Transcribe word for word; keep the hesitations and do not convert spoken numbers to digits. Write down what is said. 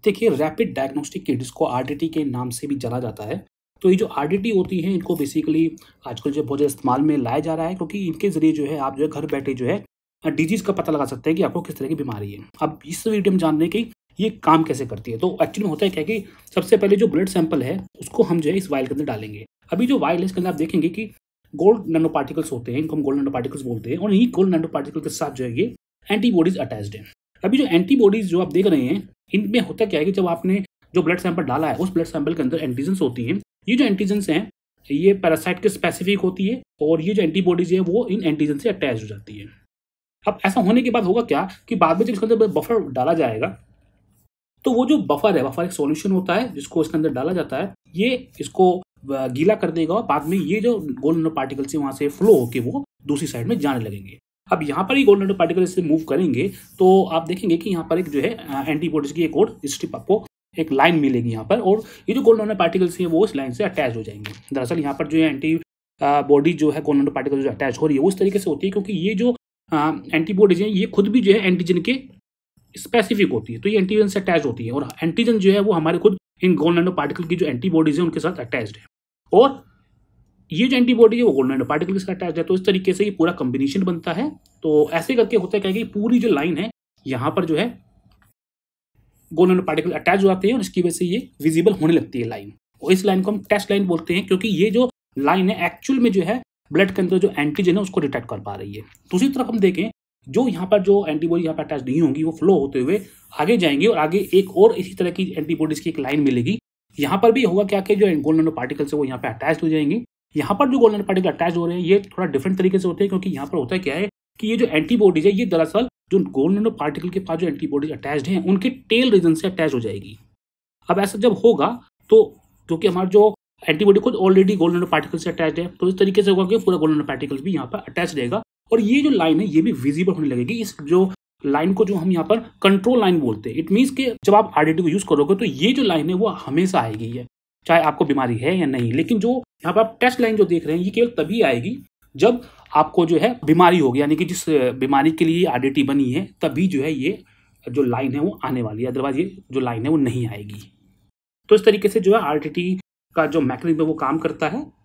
देखिए rapid diagnostic kit जिसको RDT के नाम से भी जाना जाता है। तो ये जो आरडीटी होती हैं इनको बेसिकली आजकल जो बहुत ज़्यादा इस्तेमाल में लाया जा रहा है, क्योंकि इनके ज़रिए जो है आप जो है घर बैठे जो है अ, डिजीज़ का पता लगा सकते हैं कि आपको किस तरह की बीमारी है। अब इस वीडियो में जानने की ये काम कैसे करती है। तो एक्चुअली में होता है क्या कि सबसे पहले जो ब्लड सैंपल है उसको हम जो है इस वायल के अंदर डालेंगे। अभी जो वायल है इसके अंदर आप देखेंगे कि गोल्ड नैनो पार्टिकल्स होते हैं, इनको हम गोल्ड नैनो पार्टिकल्स बोलते हैं, और इन्हीं गोल्ड नैनो पार्टिकल के साथ जो है ये एंटीबॉडीज अटैच्ड हैं। अभी जो एंटीबॉडीज जो आप देख रहे हैं इनमें होता क्या है कि जब आपने जो ब्लड सैंपल डाला है उस ब्लड सैंपल के अंदर एंटीजेंस होती हैं। ये जो एंटीजेंस हैं ये पैरासाइट के स्पेसिफिक होती है, और ये जो एंटीबॉडीज है वो इन एंटीजन से अटैच हो जाती है। अब ऐसा होने के बाद होगा क्या कि बाद में जब इसके अंदर बफर डाला जाएगा तो वो जो बफर है, बफर एक सॉल्यूशन होता है जिसको इसके अंदर डाला जाता है, ये इसको अ, गीला कर देगा और बाद में ये जो गोल्ड नैनो पार्टिकल से वहां से फ्लो होके वो दूसरी साइड में जाने लगेंगे। अब यहाँ पर ही गोल्ड नैनो पार्टिकल इससे मूव करेंगे तो आप देखेंगे कि यहाँ पर एक जो है एंटीबॉडीज की एक और स्ट्रिप आपको एक लाइन मिलेगी यहाँ पर, और ये जो गोल्ड नैनो पार्टिकल्स हैं वो इस लाइन से अटैच हो जाएंगे। दरअसल यहाँ पर जो है एंटी बॉडी जो है गोल्ड नैनो पार्टिकल जो अटैच हो रही है वो इस तरीके से होती है क्योंकि ये जो एंटीबॉडीज हैं ये खुद भी जो है एंटीजन के स्पेसिफिक होती है, तो ये एंटीजन से अटैच होती है, और एंटीजन जो है वो हमारे खुद इन गोल्ड नैनो पार्टिकल की जो एंटीबॉडीज है उनके साथ अटैच्ड है, और ये जो एंटीबॉडी है वो गोल्ड नैनो पार्टिकल के साथ अटैच है। तो इस तरीके से ये पूरा कॉम्बिनेशन बनता है। तो ऐसे करके होता है क्या कि पूरी जो लाइन है यहाँ पर जो है गोल्ड नैनो पार्टिकल अटैच हो जाते हैं और इसकी वजह से ये विजिबल होने लगती है लाइन, और इस लाइन को हम टेस्ट लाइन बोलते हैं क्योंकि ये जो लाइन है एक्चुअल में जो है ब्लड के अंदर जो एंटीजन है उसको डिटेक्ट कर पा रही है। दूसरी तरफ हम देखें जो यहाँ पर जो एंटीबॉडी यहाँ पर अटैच नहीं होंगी वो फ्लो होते हुए आगे जाएंगी, और आगे एक और इसी तरह की एंटीबॉडीज की एक लाइन मिलेगी। यहाँ पर भी होगा क्या कि जो गोल्ड नैनो पार्टिकल्स है वो यहाँ पे अटैच हो जाएंगे। यहाँ पर जो गोल्ड नैनो पार्टिकल अटैच हो रहे हैं ये थोड़ा डिफरेंट तरीके से होते हैं, क्योंकि यहाँ पर होता है क्या है कि ये जो एंटीबॉडीज है ये दरअसल जो गोल्ड नैनो पार्टिकल के पास जो एंटीबॉडीज अटैच्ड हैं उनके टेल रीजन से अटैच हो जाएगी। अब ऐसा जब होगा तो क्योंकि हमारा जो एंटीबॉडी खुद ऑलरेडी गोल्ड नैनो पार्टिकल से अटैच है, तो इस तरीके से होगा कि पूरा गोल्ड नैनो पार्टिकल भी यहाँ पर अटैच रहेगा, और ये जो लाइन है ये भी विजिबल होने लगेगी। इस जो लाइन को जो हम यहाँ पर कंट्रोल लाइन बोलते हैं, इट मीन्स कि जब आप आरडीटी को यूज करोगे तो ये जो लाइन है वो हमेशा आएगी है, चाहे आपको बीमारी है या नहीं। लेकिन जो यहाँ पर आप टेस्ट लाइन जो देख रहे हैं ये केवल तभी आएगी जब आपको जो है बीमारी होगी, यानी कि जिस बीमारी के लिए आरडीटी बनी है तभी जो है ये जो लाइन है वो आने वाली है, अदरवाइज ये जो लाइन है वो नहीं आएगी। तो इस तरीके से जो है आरडीटी का जो मैकेनिज्म है वो काम करता है।